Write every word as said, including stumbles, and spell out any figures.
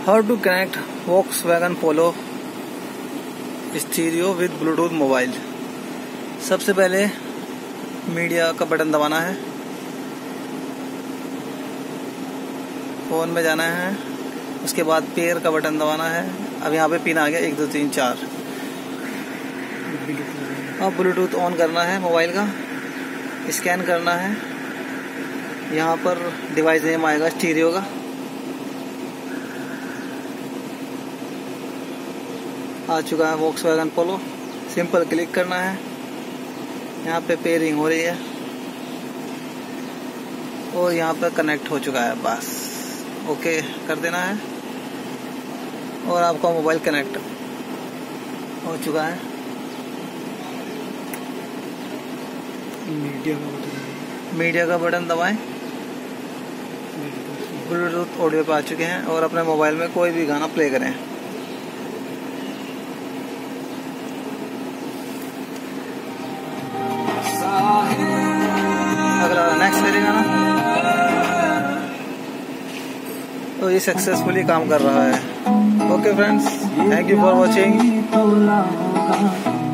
How to connect Volkswagen Polo stereo with bluetooth mobile. सबसे पहले media का button दबाना है, फोन में जाना है, उसके बाद पेयर का बटन दबाना है। अब यहाँ पे पिन आ गया एक दो तीन चार। अब ब्लूटूथ ऑन करना है मोबाइल का, स्कैन करना है। यहाँ पर डिवाइस नेम आएगा स्टीरियो का, आ चुका है वॉक्सवैगन पोलो। सिंपल क्लिक करना है, यहाँ पे पेयरिंग हो रही है और यहाँ पे कनेक्ट हो चुका है। बस ओके कर देना है और आपका मोबाइल कनेक्ट हो चुका है। मीडिया का बटन मीडिया का बटन दबाएं, ब्लूटूथ ऑडियो पे आ चुके हैं और अपने मोबाइल में कोई भी गाना प्ले करें। अगला नेक्स्ट करेगा ना, तो ये सक्सेसफुली काम कर रहा है। Okay friends, thank you for watching.